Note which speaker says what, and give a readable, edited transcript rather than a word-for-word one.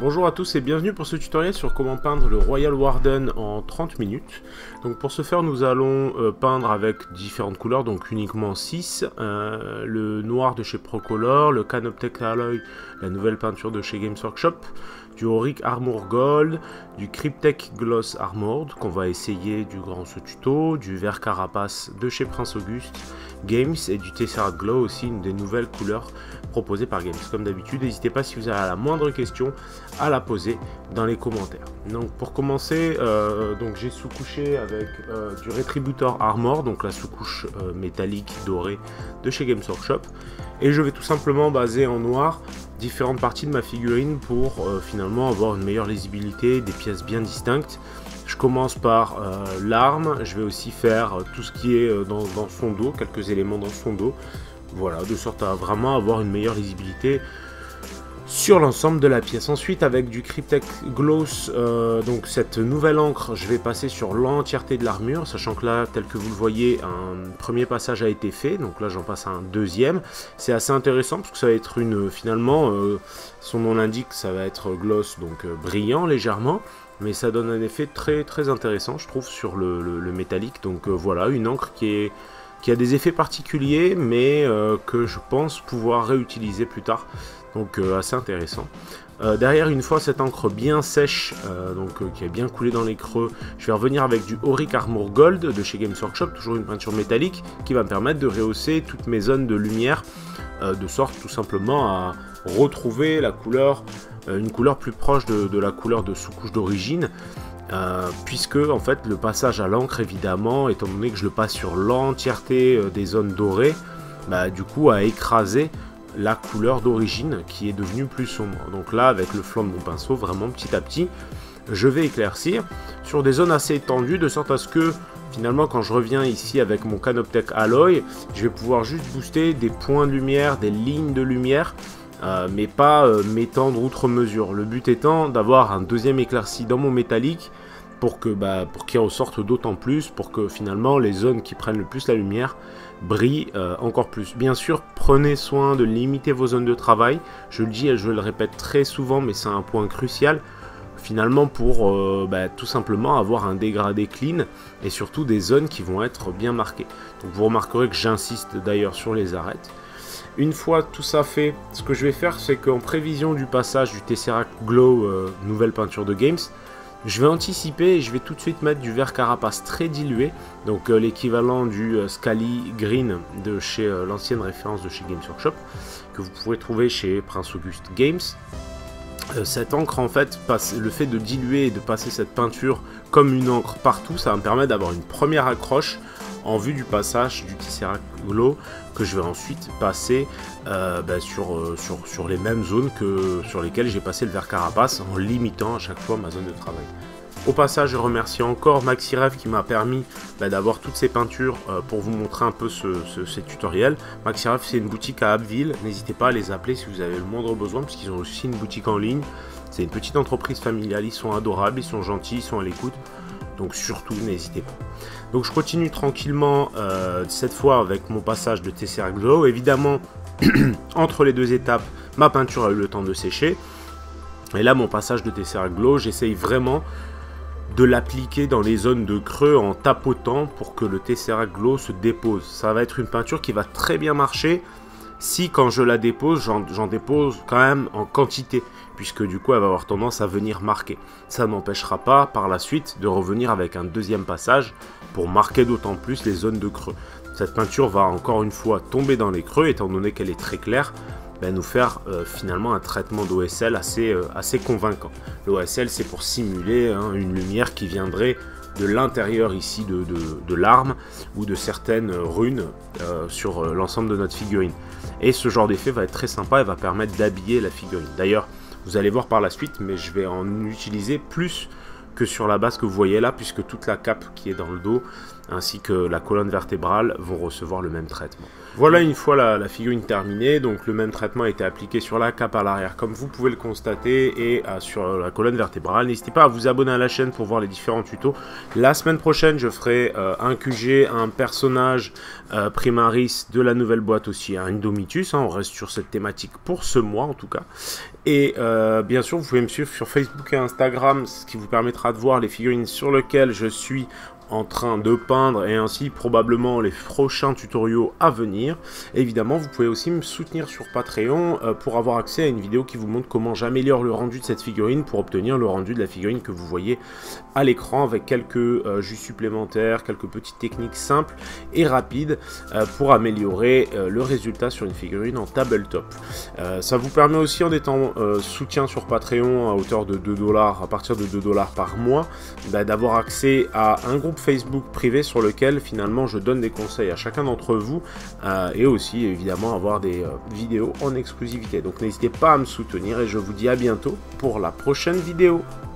Speaker 1: Bonjour à tous et bienvenue pour ce tutoriel sur comment peindre le Royal Warden en 30 minutes. Donc pour ce faire nous allons peindre avec différentes couleurs, donc uniquement 6, le noir de chez Procolor, le Canoptech Alloy, la nouvelle peinture de chez Games Workshop, du Auric Armour Gold, du Cryptek Gloss Armored qu'on va essayer durant ce tuto, du vert carapace de chez Prince Auguste Games et du Tesseract Glow aussi, une des nouvelles couleurs proposées par Games. Comme d'habitude, n'hésitez pas si vous avez la moindre question à la poser dans les commentaires. Donc pour commencer, j'ai sous-couché avec du Retributor Armor, donc la sous-couche métallique dorée de chez Games Workshop, et je vais tout simplement baser en noir différentes parties de ma figurine pour finalement avoir une meilleure lisibilité, des pièces bien distinctes. Je commence par l'arme, je vais aussi faire tout ce qui est dans son dos, quelques éléments dans son dos, voilà, de sorte à vraiment avoir une meilleure lisibilité sur l'ensemble de la pièce. Ensuite, avec du Cryptek Gloss, donc cette nouvelle encre, je vais passer sur l'entièreté de l'armure, sachant que là, tel que vous le voyez, un premier passage a été fait, donc là j'en passe un deuxième. C'est assez intéressant parce que ça va être finalement, son nom l'indique, ça va être gloss, donc brillant légèrement, mais ça donne un effet très très intéressant, je trouve, sur le métallique. Donc voilà, une encre qui a des effets particuliers, mais que je pense pouvoir réutiliser plus tard. Donc assez intéressant. Derrière, une fois cette encre bien sèche, qui est bien coulée dans les creux, je vais revenir avec du Auric Armour Gold de chez Games Workshop, toujours une peinture métallique, qui va me permettre de rehausser toutes mes zones de lumière, de sorte tout simplement à retrouver la couleur, une couleur plus proche de la couleur de sous-couche d'origine. Puisque en fait le passage à l'encre, évidemment, étant donné que je le passe sur l'entièreté des zones dorées, du coup a écrasé la couleur d'origine qui est devenue plus sombre. Donc là, avec le flanc de mon pinceau, vraiment petit à petit, je vais éclaircir sur des zones assez étendues, de sorte à ce que finalement quand je reviens ici avec mon Canoptech Alloy, je vais pouvoir juste booster des points de lumière, des lignes de lumière, mais pas m'étendre outre mesure. Le but étant d'avoir un deuxième éclairci dans mon métallique pour qu'il ressorte d'autant plus, pour que finalement les zones qui prennent le plus la lumière brillent encore plus. Bien sûr, prenez soin de limiter vos zones de travail. Je le dis et je le répète très souvent, mais c'est un point crucial finalement pour tout simplement avoir un dégradé clean et surtout des zones qui vont être bien marquées. Donc vous remarquerez que j'insiste d'ailleurs sur les arêtes. Une fois tout ça fait, ce que je vais faire, c'est qu'en prévision du passage du Tesseract Glow, nouvelle peinture de Games, je vais anticiper et je vais tout de suite mettre du vert carapace très dilué, donc l'équivalent du Scaly Green de chez l'ancienne référence de chez Games Workshop, que vous pourrez trouver chez Prince Auguste Games. Cette encre, en fait, le fait de diluer et de passer cette peinture comme une encre partout, ça va me permettre d'avoir une première accroche en vue du passage du Tesseract Glow, que je vais ensuite passer sur les mêmes zones que sur lesquelles j'ai passé le vert carapace, en limitant à chaque fois ma zone de travail. Au passage, je remercie encore Maxirev qui m'a permis d'avoir toutes ces peintures pour vous montrer un peu ces tutoriels. Maxirev, c'est une boutique à Abbeville, n'hésitez pas à les appeler si vous avez le moindre besoin, parce qu'ils ont aussi une boutique en ligne. C'est une petite entreprise familiale, ils sont adorables, ils sont gentils, ils sont à l'écoute. Donc surtout, n'hésitez pas. Donc je continue tranquillement cette fois avec mon passage de Tesseract Glow. Évidemment, entre les deux étapes, ma peinture a eu le temps de sécher. Et là, mon passage de Tesseract Glow, j'essaye vraiment de l'appliquer dans les zones de creux en tapotant pour que le Tesseract Glow se dépose. Ça va être une peinture qui va très bien marcher si quand je la dépose, j'en dépose quand même en quantité, puisque du coup elle va avoir tendance à venir marquer. Ça n'empêchera pas par la suite de revenir avec un deuxième passage pour marquer d'autant plus les zones de creux. Cette peinture va encore une fois tomber dans les creux, étant donné qu'elle est très claire, nous faire finalement un traitement d'OSL assez convaincant. L'OSL, c'est pour simuler une lumière qui viendrait de l'intérieur ici de l'arme ou de certaines runes sur l'ensemble de notre figurine. Et ce genre d'effet va être très sympa et va permettre d'habiller la figurine. D'ailleurs, vous allez voir par la suite, mais je vais en utiliser plus que sur la base que vous voyez là, puisque toute la cape qui est dans le dos ainsi que la colonne vertébrale vont recevoir le même traitement. Voilà, une fois la figurine terminée, donc le même traitement a été appliqué sur la cape à l'arrière comme vous pouvez le constater et sur la colonne vertébrale. N'hésitez pas à vous abonner à la chaîne pour voir les différents tutos. La semaine prochaine je ferai un QG, un personnage Primaris de la nouvelle boîte aussi, un Indomitus, on reste sur cette thématique pour ce mois en tout cas. Et bien sûr, vous pouvez me suivre sur Facebook et Instagram, ce qui vous permettra de voir les figurines sur lesquelles je suis en train de peindre et ainsi probablement les prochains tutoriaux à venir. Évidemment, vous pouvez aussi me soutenir sur Patreon pour avoir accès à une vidéo qui vous montre comment j'améliore le rendu de cette figurine pour obtenir le rendu de la figurine que vous voyez à l'écran avec quelques jus supplémentaires, quelques petites techniques simples et rapides pour améliorer le résultat sur une figurine en tabletop. Ça vous permet aussi, en étant soutien sur Patreon à hauteur de 2 $, à partir de 2 $ par mois, d'avoir accès à un groupe Facebook privé sur lequel finalement je donne des conseils à chacun d'entre vous et aussi évidemment avoir des vidéos en exclusivité. Donc n'hésitez pas à me soutenir et je vous dis à bientôt pour la prochaine vidéo.